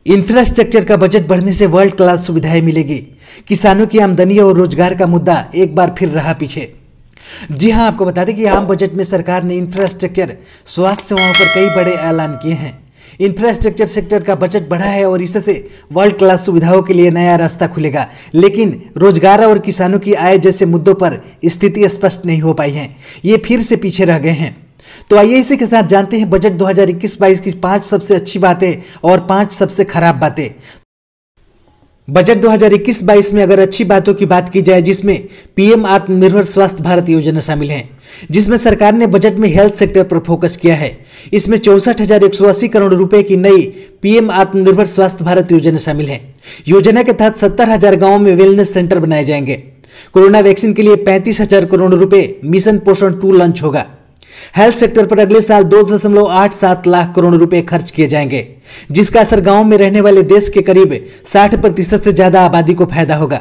Infrastructure का budget बढ़ने से वर्ल्ड क्लास सुविधाएं मिलेगी। किसानों की आमदनी और रोजगार का मुद्दा एक बार फिर रहा पीछे। जी हां, आपको बता दें कि आम बजट में सरकार ने इंफ्रास्ट्रक्चर, स्वास्थ्य सेवाओं पर कई बड़े ऐलान किए हैं। इंफ्रास्ट्रक्चर सेक्टर का बजट बढ़ा है और इससे वर्ल्ड क्लास सुविधाओं के लिए नया रास्ता खुलेगा, लेकिन रोजगार और किसानों की आय जैसे मुद्दों पर स्थिति स्पष्ट नहीं हो पाई है। ये फिर से पीछे रह गए हैं। तो आइए इसी के साथ जानते हैं बजट 2021-22 की 5 सबसे अच्छी बातें और 5 सबसे खराब बातें। बजट 2021-22 में अगर अच्छी बातों की बात की जाए, जिसमें पीएम आत्मनिर्भर स्वास्थ्य भारत योजना शामिल है, जिसमें सरकार ने बजट में हेल्थ सेक्टर पर फोकस किया है। इसमें 64,180 करोड़ रुपए की नई पीएम आत्मनिर्भर स्वास्थ्य भारत योजना शामिल है। योजना के तहत 70,000 गांवों में वेलनेस सेंटर बनाए जाएंगे। कोरोना वैक्सीन के लिए 35,000 करोड़ रुपए मिशन पोषण 2 लॉन्च होगा। हेल्थ सेक्टर पर अगले साल 2.87 लाख करोड़ रुपए खर्च किए जाएंगे, जिसका असर गांव में रहने वाले देश के करीब 60% से ज्यादा आबादी को फायदा होगा।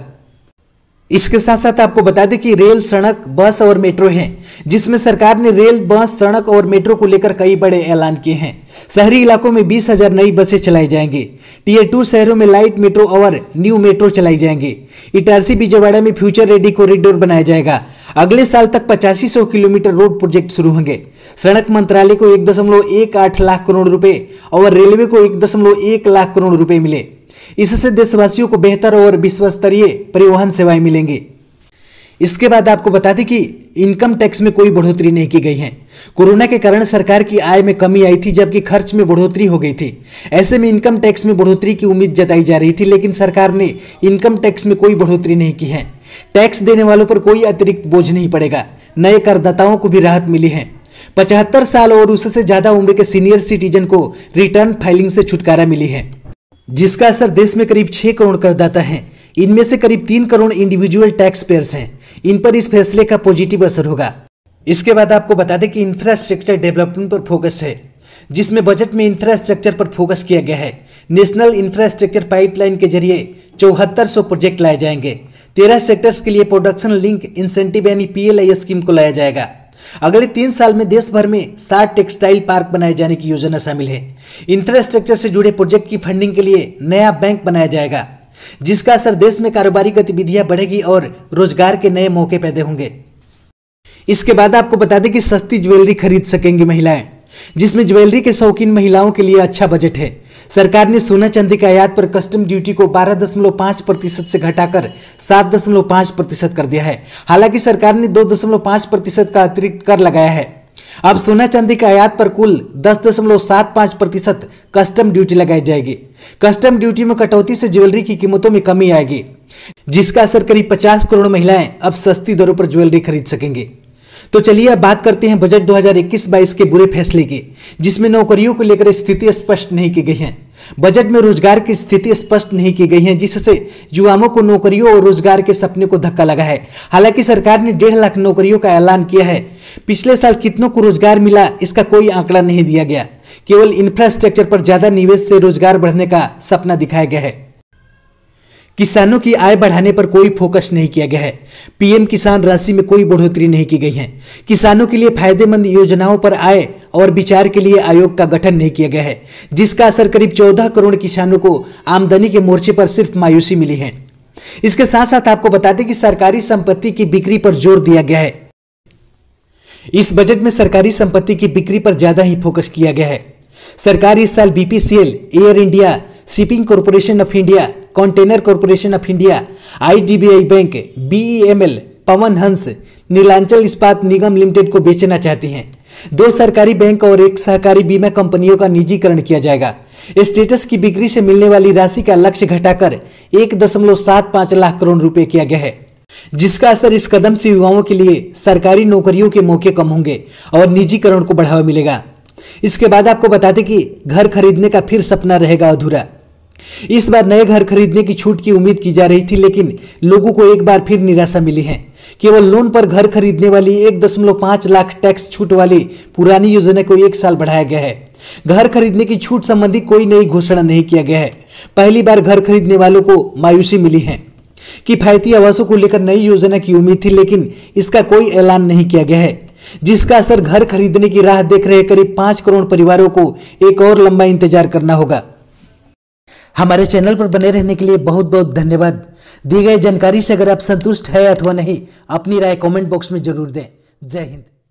इसके साथ साथ आपको बता दें कि रेल, सड़क, बस और मेट्रो हैं, जिसमें सरकार ने रेल, बस, सड़क और मेट्रो को लेकर कई बड़े ऐलान किए हैं। शहरी इलाकों में 20,000 नई बसें चलाई जाएंगी। टियर 2 शहरों में लाइट मेट्रो और न्यू मेट्रो चलाई जाएंगी। इटारसी विजयवाड़ा में फ्यूचर रेडी कॉरिडोर बनाया जाएगा। अगले साल तक 8500 किलोमीटर रोड प्रोजेक्ट शुरू होंगे। सड़क मंत्रालय को 1.18 लाख करोड़ रुपए और रेलवे को 1.1 लाख करोड़ रुपए मिले। इससे देशवासियों को बेहतर और विश्वस्तरीय परिवहन सेवाएं मिलेंगी। इसके बाद आपको बता दें कि इनकम टैक्स में कोई बढ़ोतरी नहीं की गई है। कोरोना के कारण सरकार की आय में कमी आई थी, जबकि खर्च में बढ़ोतरी हो गई थी। ऐसे में इनकम टैक्स में बढ़ोतरी की उम्मीद जताई जा रही थी, लेकिन सरकार ने इनकम टैक्स में कोई बढ़ोतरी नहीं की है। टैक्स देने वालों पर कोई अतिरिक्त बोझ नहीं पड़ेगा। नए करदाताओं को भी राहत मिली है। 75 साल और उससे ज्यादा उम्र के सीनियर सिटीजन को रिटर्न फाइलिंग से छुटकारा मिली है, जिसका असर देश में करीब 6 करोड़ करदाता हैं। इनमें से करीब 3 करोड़ इंडिविजुअल टैक्स पेयर्स हैं। इन पर इस फैसले का पॉजिटिव असर होगा। इसके बाद आपको बता दें कि इंफ्रास्ट्रक्चर डेवलपमेंट पर फोकस है, जिसमें बजट में इंफ्रास्ट्रक्चर पर फोकस किया गया है। नेशनल इंफ्रास्ट्रक्चर पाइपलाइन के जरिए 7400 प्रोजेक्ट लाए जाएंगे। 13 सेक्टर्स के लिए प्रोडक्शन लिंक इंसेंटिव यानी PLI स्कीम को लाया जाएगा। अगले 3 साल में देश भर में 60 टेक्सटाइल पार्क बनाए जाने की योजना शामिल है। इंफ्रास्ट्रक्चर से जुड़े प्रोजेक्ट की फंडिंग के लिए नया बैंक बनाया जाएगा, जिसका असर देश में कारोबारी गतिविधियां बढ़ेगी और रोजगार के नए मौके पैदा होंगे। इसके बाद आपको बता दें कि सस्ती ज्वेलरी खरीद सकेंगी महिलाएं, जिसमें ज्वेलरी के शौकीन महिलाओं के लिए अच्छा बजट है। सरकार ने सोना चांदी के आयात पर कस्टम ड्यूटी को 12.5% से घटाकर 7.5% कर दिया है। हालांकि सरकार ने 2.5% का अतिरिक्त कर लगाया है। अब सोना चांदी के आयात पर कुल 10.75% कस्टम ड्यूटी लगाई जाएगी। कस्टम ड्यूटी में कटौती से ज्वेलरी की कीमतों में कमी आएगी, जिसका असर करीब 50 करोड़ महिलाएं अब सस्ती दरों पर ज्वेलरी खरीद सकेंगी। तो चलिए अब बात करते हैं बजट 2021-22 के बुरे फैसले की, जिसमें नौकरियों को लेकर स्थिति स्पष्ट नहीं की गई है। बजट में रोजगार की स्थिति स्पष्ट नहीं की गई है, जिससे युवाओं को नौकरियों और रोजगार के सपने को धक्का लगा है। हालांकि सरकार ने 1.5 लाख नौकरियों का ऐलान किया है। पिछले साल कितनों को रोजगार मिला, इसका कोई आंकड़ा नहीं दिया गया। केवल इंफ्रास्ट्रक्चर पर ज्यादा निवेश से रोजगार बढ़ने का सपना दिखाया गया है। किसानों की आय बढ़ाने पर कोई फोकस नहीं किया गया है। पीएम किसान राशि में कोई बढ़ोतरी नहीं की गई है। किसानों के लिए फायदेमंद योजनाओं पर आय और विचार के लिए आयोग का गठन नहीं किया गया है, जिसका असर करीब 14 करोड़ किसानों को आमदनी के मोर्चे पर सिर्फ मायूसी मिली है। इसके साथ साथ आपको बता दें कि सरकारी संपत्ति की बिक्री पर जोर दिया गया है। इस बजट में सरकारी संपत्ति की बिक्री पर ज्यादा ही फोकस किया गया है। सरकार इस साल BPCL, Air India, shipping corporation of India, container corporation of India, IDBI bank, BEML, Pawan Hans, Nilanchal इस्पात निगम लिमिटेड को बेचना चाहती हैं। 2 सरकारी बैंक और 1 सहकारी बीमा कंपनियों का निजीकरण किया जाएगा। स्टेटस की बिक्री से मिलने वाली राशि का लक्ष्य घटाकर 1.75 लाख करोड़ रुपए किया गया है, जिसका असर इस कदम से युवाओं के लिए सरकारी नौकरियों के मौके कम होंगे और निजीकरण को बढ़ावा मिलेगा। इसके बाद आपको बता दें कि घर खरीदने का फिर सपना रहेगा अधूरा। इस बार नए घर खरीदने की छूट की उम्मीद की जा रही थी, लेकिन लोगों को एक बार फिर निराशा मिली है। केवल लोन पर घर खरीदने वाली 1.5 लाख टैक्स छूट वाली पुरानी योजना को 1 साल बढ़ाया गया है। घर खरीदने की छूट संबंधी कोई नई घोषणा नहीं किया गया है। पहली बार घर खरीदने वालों को मायूसी मिली है। किफायती आवासों को लेकर नई योजना की उम्मीद थी, लेकिन इसका कोई ऐलान नहीं किया गया है, जिसका असर घर खरीदने की राह देख रहे करीब 5 करोड़ परिवारों को एक और लंबा इंतजार करना होगा। हमारे चैनल पर बने रहने के लिए बहुत बहुत धन्यवाद। दी गई जानकारी से अगर आप संतुष्ट है अथवा नहीं, अपनी राय कमेंट बॉक्स में जरूर दें। जय हिंद।